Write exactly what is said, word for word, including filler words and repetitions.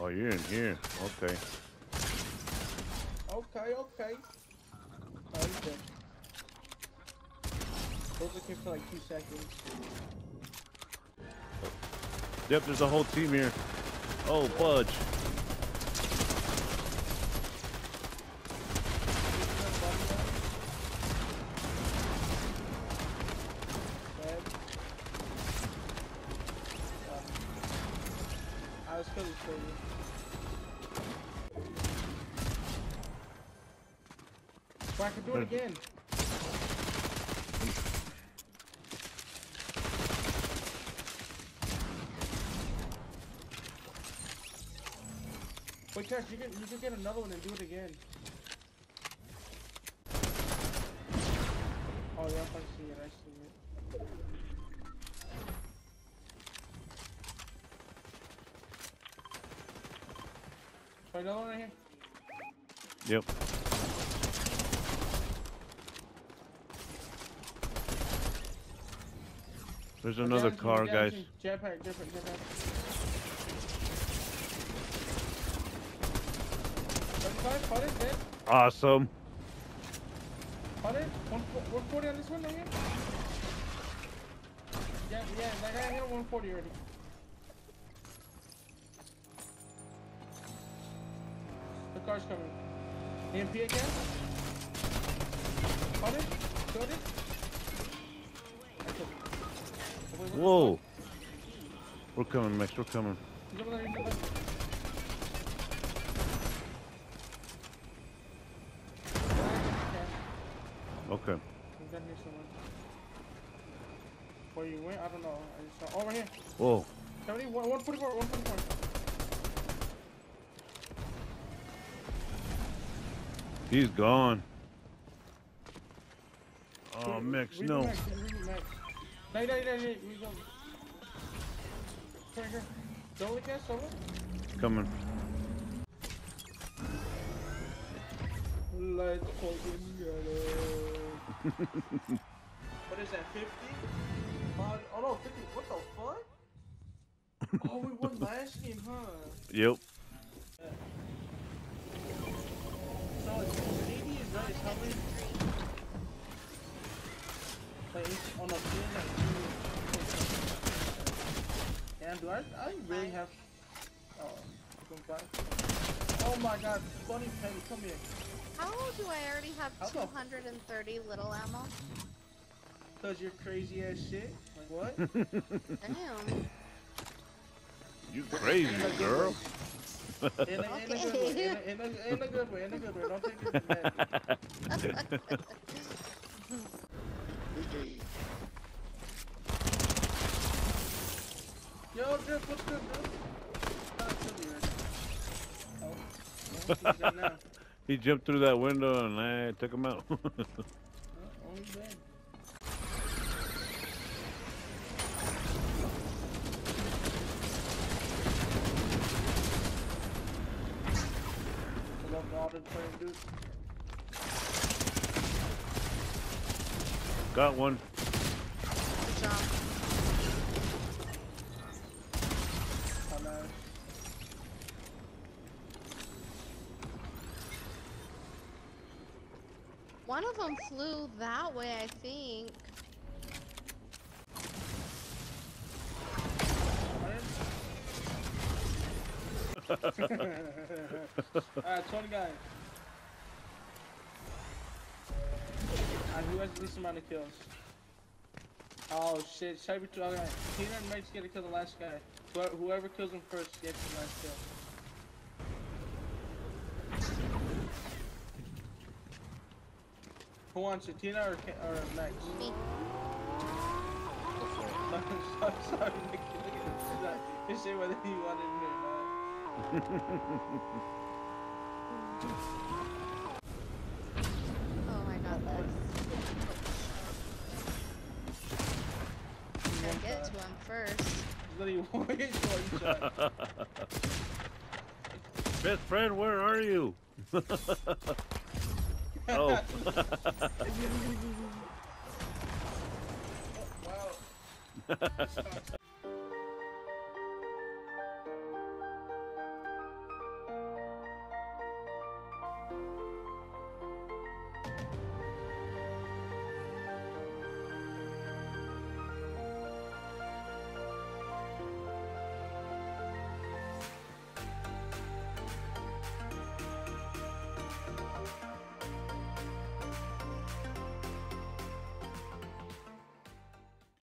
Oh, you're in here. Okay. Okay, okay. Oh, he's dead. Those looking for like two seconds. Yep, there's a whole team here. Oh, fudge. I was killing for you. But I can do it again. Wait, Cash, you can you can get another one and do it again. Oh yeah, I see it. I see it. Try another one right here. Yep. There's another Down, car, down, guys. Jetpack, jetpack, jetpack. Let's try, it, dead. Awesome. Cut it. one forty on this one right here. Yeah, yeah, that guy hit one forty already. The car's coming. A M P again. Cut it. Killed it. I killed it. Wait, wait, Whoa. We're coming, Max. We're coming. He's over there, he's over there. Okay. He's down here somewhere. Where you went? I don't know. I just saw. Over here. Whoa. seventy, one forty-four, one forty-four. He's gone. Oh, Max, Read no. Max, read Max. No, no, no, no, we go. Right here. Don't look at someone. Coming. Let's fucking get it. What is that, fifty? Uh, oh no, fifty. What the fuck? Oh, we won last game, huh? Yep. Yeah. So, eighty is right, how many? Like, oh no, damn, do I, I really have, oh, oh my god, Bunny Penny, come here. How do I already have How the- two hundred thirty little ammo? Cause you're crazy ass shit. Like what? Damn. You crazy, girl. In a, in a good way. In a, in, a, in a good way. In a good way. Don't take it bad. Yo, Drip, what's good, bro? Not kill you, oh, well, he's dead now. He jumped through that window and I took him out. Oh, he's dead. I love all the playing dudes. Got one. Good job. Oh, nice. One of them flew that way, I think. Alright, twenty guys. And who has the least amount of kills? Oh shit, Cyber two. Okay, Tina and Mike's gonna kill the last guy. Whoever, whoever kills him first gets the last kill. Who wants it, Tina or, or Max? Me. sorry, sorry, sorry, Nick. Look at this. Just say whether you want it or not. Oh my god, this. Gotta get to him first. Literally wait for each other. Best friend, where are you? Oh. Wow.